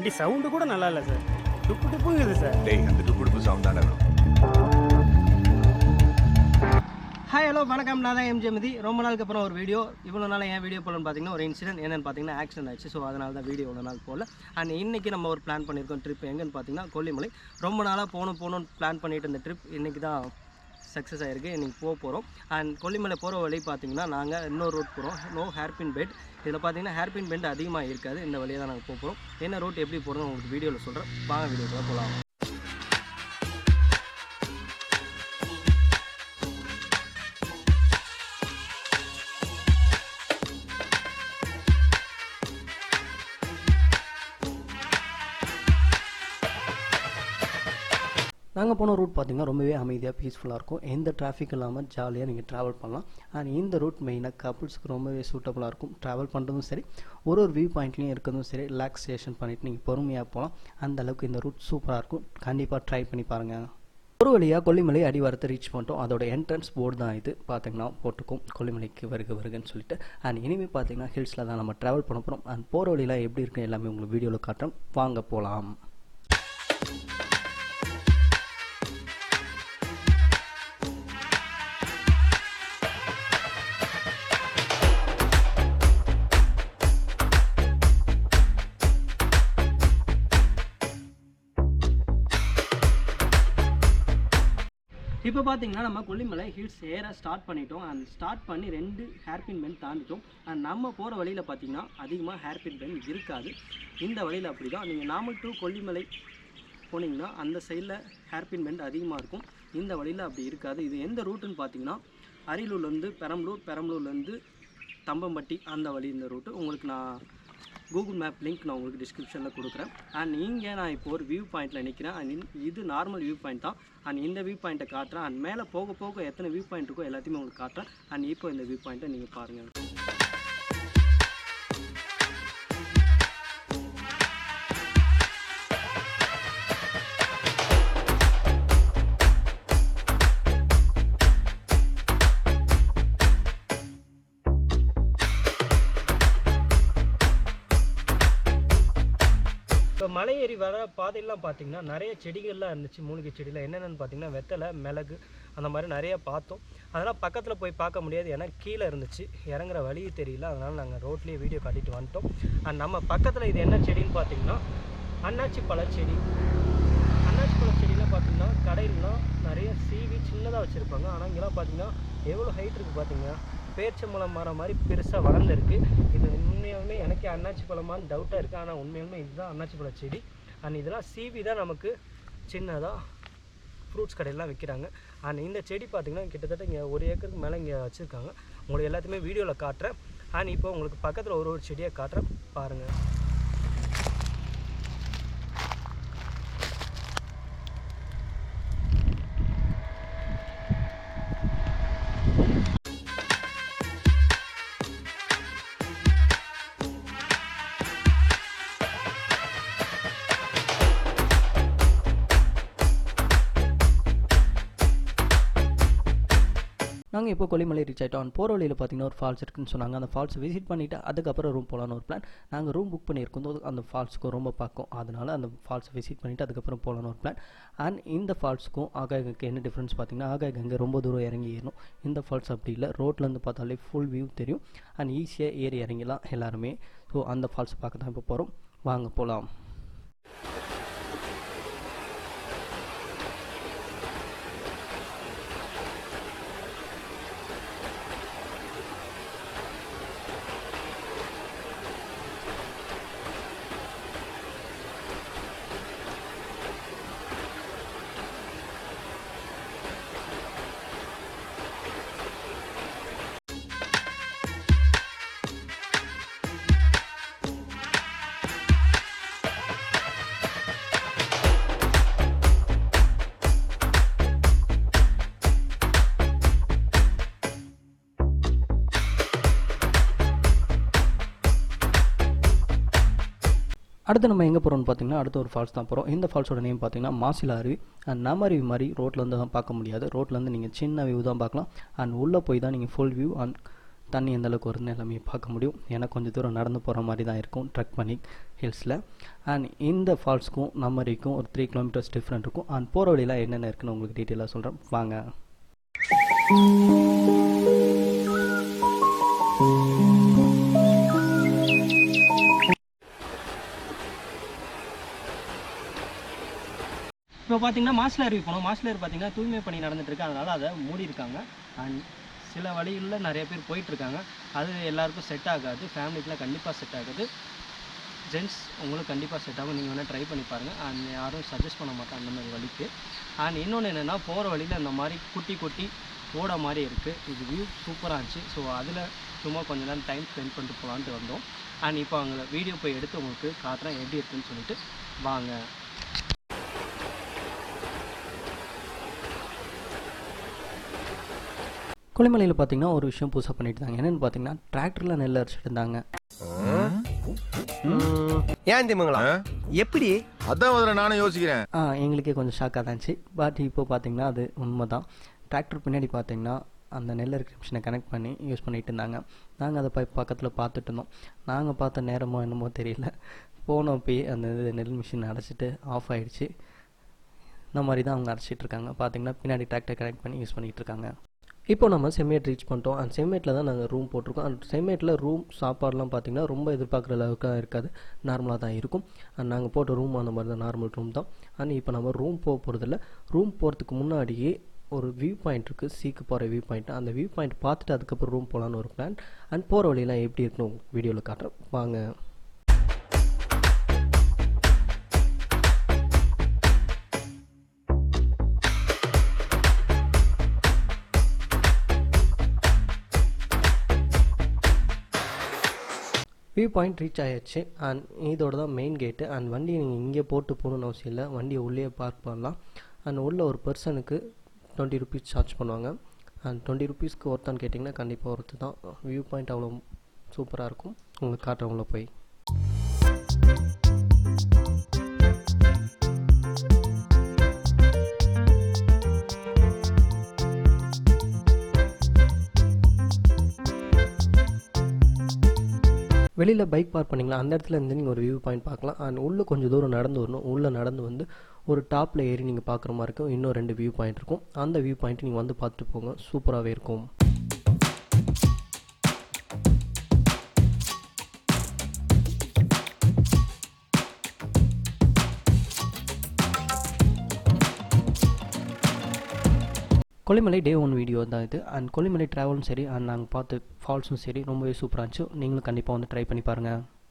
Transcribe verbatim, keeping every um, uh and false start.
வண்டி சவுண்டு கூட நல்லா இல்லை சார். டுப்பு டுப்புங்குது சார். டேய் அந்த டுப்பு டுப்பு சவுண்ட் தானே. ஹாய் ஹலோ வணக்கம், நான் தான் mjmathi. ரொம்ப நாளுக்கு அப்புறம் ஒரு வீடியோ. இவ்வளோ நாள் ஏன் வீடியோ போலன்னு பார்த்தீங்கன்னா ஒரு இன்சிடென்ட் என்னென்னு பார்த்தீங்கன்னா ஆக்சிடென்ட் ஆச்சு. ஸோ அதனால தான் வீடியோ இவ்வளோ நாள் போகல. அண்ட் இன்றைக்கி நம்ம ஒரு பிளான் பண்ணியிருக்கோம் ட்ரிப். எங்கன்னு பார்த்தீங்கன்னா கொல்லிமலை. ரொம்ப நாளாக போகணும் போகணும்னு பிளான் பண்ணிட்டு இருந்த ட்ரிப் இன்றைக்கி தான் சக்ஸஸ் ஆகிருக்கு. இன்றைக்கி போக போகிறோம். அண்ட் கொல்லிமலை போகிற வழி பார்த்தீங்கன்னா நாங்கள் இன்னொரு ரூட் போகிறோம், நோ ஹேர்பின் பெண்ட். இதில் பார்த்தீங்கன்னா ஹேர்பின் பெண்ட் அதிகமாக இருக்காது. இந்த வழியை தான் நாங்கள் போக போகிறோம். என்ன ரூட் எப்படி போகிறோம் உங்களுக்கு வீடியோவில் சொல்கிறேன். வாங்க வீடியோக்குள்ள போகலாம். நாங்கள் போன ரூட் பார்த்திங்கன்னா ரொம்பவே அமைதியாக பீஸ்ஃபுல்லாக இருக்கும். எந்த டிராஃபிக் இல்லாமல் ஜாலியாக நீங்கள் ட்ராவல் பண்ணலாம். அண்ட் இந்த ரூட் மெயினாக கப்புள்ஸுக்கு ரொம்பவே சூட்டபுளாக இருக்கும். ட்ராவல் பண்ணுறதும் சரி, ஒரு ஒரு வியூ பாயிண்ட்லையும் இருக்கிறதும் சரி, ரிலாக்ஸேஷன் பண்ணிவிட்டு நீங்கள் பொறுமையாக போகலாம். அந்த அளவுக்கு இந்த ரூட் சூப்பராக இருக்கும். கண்டிப்பாக ட்ரை பண்ணி பாருங்கள். ஒரு வழியாக கொல்லிமலை அடிவாரத்தை ரீச் பண்ணிட்டோம். அதோட என்ட்ரன்ஸ் போர்டு தான் இது பார்த்திங்கன்னா போட்டிருக்கோம், கொல்லிமலைக்கு வருக வருகன்னு சொல்லிட்டு. அண்ட் இனிமேல் பார்த்திங்கன்னா ஹில்ஸில் தான் நம்ம ட்ராவல் பண்ண போகிறோம். அண்ட் போகிற வழியில் எப்படி இருக்குது எல்லாமே உங்களுக்கு வீடியோவில் காட்டுறோம். வாங்க போகலாம். இப்போ பார்த்தீங்கன்னா நம்ம கொல்லிமலை ஹில்ஸ் ஏற ஸ்டார்ட் பண்ணிட்டோம். அண்ட் ஸ்டார்ட் பண்ணி ரெண்டு ஹேர்பின் பெண்ட் தாண்டிட்டோம். அண்ட் நம்ம போகிற வழியில் பார்த்தீங்கன்னா அதிகமாக ஹேர்பின் பெண்ட் இருக்காது. இந்த வழியில் அப்படி தான். நீங்கள் நாமல் டு கொல்லிமலை போனீங்கன்னா அந்த சைடில் ஹேர்பின் பெண்ட் அதிகமாக இருக்கும். இந்த வழியில் அப்படி இருக்காது. இது எந்த ரூட்டுன்னு பார்த்தீங்கன்னா அரியலூர்லேருந்து பெரம்பலூர், பெரம்பலூர்லேருந்து தம்பம்பட்டி அந்த வழி இந்த ரூட்டு. உங்களுக்கு நான் கூகுள் மேப் லிங்க் நான் உங்களுக்கு டிஸ்கிரிப்ஷனில் கொடுக்குறேன். அண்ட் இங்கே நான் இப்போ ஒரு வியூ பாயிண்ட்டில் நிற்கிறேன். அண்ட் இது நார்மல் வியூ பாயிண்ட் தான். அண்ட் இந்த வியூ பாயிண்ட்டை காட்டுறேன். அண்ட் மேலே போக போக எத்தனை வியூ பாயிண்ட் இருக்கோ எல்லாத்தையுமே உங்களுக்கு காட்டுறேன். அண்ட் இப்போ இந்த வியூ பாயிண்ட்டை நீங்கள் பாருங்கள். இப்போ மலை ஏறி வர பாதையெல்லாம் பார்த்திங்கன்னா நிறைய செடிகள்லாம் இருந்துச்சு. மூலிகை செடியில் என்னென்னு பார்த்தீங்கன்னா வெத்தலை, மிளகு அந்த மாதிரி நிறைய பார்த்தோம். அதெல்லாம் பக்கத்தில் போய் பார்க்க முடியாது, ஏன்னா கீழே இருந்துச்சு, இறங்குற வழி தெரியல. அதனால் நாங்கள் ரோட்லேயே வீடியோ காட்டிட்டு வந்துட்டோம். அண்ட் நம்ம பக்கத்தில் இது என்ன செடின்னு பார்த்தீங்கன்னா அன்னாச்சி பழச்செடி. அன்னாச்சி பழச்செடியில் பார்த்திங்கன்னா கடையிலாம் நிறைய சீவி சின்னதாக வச்சுருப்பாங்க. ஆனால் இங்கெல்லாம் பார்த்திங்கன்னா எவ்வளோ ஹைட் இருக்குது பார்த்தீங்கன்னா, பேரிச்சம்பழம் மரம் மாதிரி பெருசாக வளர்ந்துருக்கு. இது உண்மையாலுமே எனக்கே அன்னாச்சி பழமான்னு டவுட்டாக இருக்குது. ஆனால் உண்மையாலுமே இதுதான் அன்னாச்சி பழ செடி. அண்ட் இதெல்லாம் சீவி தான் நமக்கு சின்னதாக ஃப்ரூட்ஸ் கடையெல்லாம் விற்கிறாங்க. அண்ட் இந்த செடி பார்த்திங்கன்னா கிட்டத்தட்ட இங்கே ஒரு ஏக்கருக்கு மேலே இங்கே வச்சுருக்காங்க. உங்களுக்கு எல்லாத்தையுமே வீடியோவில் காட்டுறேன். அண்ட் இப்போ உங்களுக்கு பக்கத்தில் ஒரு ஒரு செடியை காட்டுறேன், பாருங்கள். நாங்கள் இப்போ கொல்லிமலை ரீச் ஆகிட்டோம். போகிற வழியில் பார்த்தீங்கன்னா ஒரு ஃபால்ஸ் இருக்குன்னு சொன்னாங்க. அந்த ஃபால்ஸ் விசிட் பண்ணிவிட்டு அதுக்கப்புறம் ரூம் போகலான்னு ஒரு பிளான். நாங்கள் ரூம் புக் பண்ணியிருக்கும் போது அந்த ஃபால்ஸுக்கும் ரொம்ப பார்க்கும். அதனால் அந்த ஃபால்ஸை விசிட் பண்ணிவிட்டு அதுக்கப்புறம் போகலான்னு ஒரு பிளான். அண்ட் இந்த ஃபால்ஸுக்கும் ஆகாயகங்கைக்கு என்ன டிஃப்ரென்ஸ் பார்த்தீங்கன்னா ஆகாயகங்கை ரொம்ப தூரம் இறங்கி ஏறணும். இந்த ஃபால்ஸ் அப்படி இல்லை, ரோட்லேருந்து பார்த்தாலே ஃபுல் வியூ தெரியும். அண்ட் ஈஸியாக ஏறி இறங்கிலாம் எல்லாருமே. ஸோ அந்த ஃபால்ஸை பார்க்க தான் இப்போ போகிறோம். வாங்க போகலாம். அடுத்து நம்ம எங்கே போகிறோம்னு பார்த்தீங்கன்னா அடுத்த ஒரு ஃபால்ஸ் தான் போகிறோம். இந்த ஃபால்ஸோட நேம் பார்த்தீங்கன்னா மாசிலா அருவி. அண்ட் நம்ம அருவி மாதிரி ரோட்லேருந்து தான் பார்க்க முடியாது. ரோட்லேருந்து நீங்கள் சின்ன வியூ தான் பார்க்கலாம். அண்ட் உள்ளே போய் தான் நீங்கள் ஃபுல் வியூ அண்ட் தண்ணி எந்தளவுக்கு வருதுன்னு எல்லாமே பார்க்க முடியும். ஏன்னா கொஞ்சம் தூரம் நடந்து போகிற மாதிரி தான் இருக்கும் ட்ரெக் பண்ணி ஹில்ஸில். அண்ட் இந்த ஃபால்ஸ்க்கும் நம்மரிக்கும் ஒரு த்ரீ கிலோமீட்டர்ஸ் டிஃப்ரெண்ட் இருக்கும். அண்ட் போகிற வழியில் என்னென்ன இருக்குன்னு உங்களுக்கு டீட்டெயிலாக சொல்கிறேன், வாங்க. இப்போ பார்த்தீங்கன்னா மாசில அருவி போனோம். மாசில அருவி பார்த்தீங்கன்னா தூய்மை பணி நடந்துட்டுருக்கு, அதனால் அதை மூடி இருக்காங்க. அண்ட் சில வழிகளில் நிறைய பேர் போயிட்டுருக்காங்க. அது எல்லாருக்கும் செட் ஆகாது, ஃபேமிலிக்கெலாம் கண்டிப்பாக செட் ஆகுது. ஜென்ட்ஸ் உங்களுக்கு கண்டிப்பாக செட் ஆகும், நீங்கள் வேணால் ட்ரை பண்ணி பாருங்கள். அண்ட் யாரும் சஜஸ்ட் பண்ண மாட்டாங்க அந்த மாதிரி வழிக்கு. அண்ட் இன்னொன்று என்னென்னா, போகிற வழியில் இந்த மாதிரி குட்டி குட்டி ஓட மாதிரி இருக்குது. இது வியூ சூப்பராக இருந்துச்சு. ஸோ அதில் சும்மா கொஞ்ச நேரம் டைம் ஸ்பெண்ட் பண்ணிட்டு போகலான்ட்டு வந்தோம். அண்ட் இப்போ அங்கே வீடியோ போய் எடுத்து உங்களுக்கு காட்டுறேன் எப்படி இருக்குன்னு சொல்லிட்டு வாங்க. கொல்லிமலையில் பார்த்தீங்கன்னா ஒரு விஷயம் புதுசாக பண்ணிட்டு இருந்தாங்க. என்னென்னு பார்த்தீங்கன்னா டிராக்டரில் நெல் அரைச்சிட்டு இருந்தாங்க. ஏன் திமுங்களா எப்படி? அதான் அதில் நானும் யோசிக்கிறேன். ஆ எங்களுக்கே கொஞ்சம் ஷாக்காக தான் இருந்துச்சு. பட் இப்போ பார்த்தீங்கன்னா அது உண்மை தான். டிராக்டர் பின்னாடி பார்த்தீங்கன்னா அந்த நெல் அரைக்கிற மிஷினை கனெக்ட் பண்ணி யூஸ் பண்ணிகிட்டு இருந்தாங்க. நாங்கள் அதை போய் பக்கத்தில் பார்த்துட்டு இருந்தோம். நாங்கள் பார்த்த நேரமோ என்னமோ தெரியல, போனோம் போய் அந்த நெல் மிஷின் அடைச்சிட்டு ஆஃப் ஆகிடுச்சு. இந்த மாதிரி தான் அவங்க அரைச்சிட்டு இருக்காங்க. பார்த்தீங்கன்னா பின்னாடி டிராக்டர் கனெக்ட் பண்ணி யூஸ் பண்ணிகிட்டு இருக்காங்க. இப்போ நம்ம செம்மேட் ரீச் பண்ணிட்டோம். அந்த செம்மேட்டில் தான் நாங்கள் ரூம் போட்டிருக்கோம். அந்த செம்மேட்டில் ரூம் சாப்பாடுலாம் பார்த்திங்கன்னா ரொம்ப எதிர்பார்க்குற அளவுக்கு இருக்காது, நார்மலாக தான் இருக்கும். அண்ட் நாங்கள் போட்ட ரூம் அந்த மாதிரி தான், நார்மல் ரூம் தான். அண்ட் இப்போ நம்ம ரூம் போக போகிறதில்ல. ரூம் போகிறதுக்கு முன்னாடியே ஒரு வியூ பாயிண்ட் இருக்குது, சீக்கு போகிற வியூ பாயிண்ட். அந்த வியூ பாயிண்ட் பார்த்துட்டு அதுக்கப்புறம் ரூம் போகலான்னு ஒரு பிளான். அண்ட் போகிற வழியெல்லாம் எப்படி இருக்குன்னு வீடியோவில் காட்டுறேன், வாங்க. வியூ பாயிண்ட் ரீச் ஆகிடுச்சு. அண்ட் இதோட தான் மெயின் கேட்டு. அண்ட் வண்டியை நீங்கள் இங்கே போட்டு போகணுன்னு அவசியம் இல்லை, வண்டியை உள்ளே பார்க் பண்ணலாம். அண்ட் உள்ள ஒரு பர்சனுக்கு டுவெண்ட்டி ருபீஸ் சார்ஜ் பண்ணுவாங்க. அண்ட் டுவெண்ட்டி ருபீஸ்க்கு ஒருத்தான்னு கேட்டிங்கன்னா கண்டிப்பாக ஒருத்து தான். வியூ பாயிண்ட் அவ்வளோ சூப்பராக இருக்கும், உங்களுக்கு காட்டுறவங்கள போய். வெளியில் பைக் பார்க் பண்ணிங்களா, அந்த இடத்துல இருந்து நீங்கள் ஒரு வியூ பாயிண்ட் பார்க்கலாம். அண்ட் உள்ளே கொஞ்சம் தூரம் நடந்து வரணும். உள்ளே நடந்து வந்து ஒரு டாப்பில் ஏறி நீங்கள் பார்க்குற மாதிரி இருக்கும். இன்னும் ரெண்டு வியூ பாயிண்ட் இருக்கும். அந்த வியூ பாயிண்ட் நீங்கள் வந்து பார்த்துட்டு போங்க, சூப்பராகவே இருக்கும். கொல்லிமலை டே ஒன் வீடியோ தான் இது. அண்ட் கொல்லிமலை ட்ராவலும் சரி, அண்ட் நாங்கள் பார்த்து ஃபால்ஸும் சரி ரொம்பவே சூப்பராக இருந்துச்சு. நீங்களும் கண்டிப்பாக வந்து ட்ரை பண்ணி பாருங்கள்.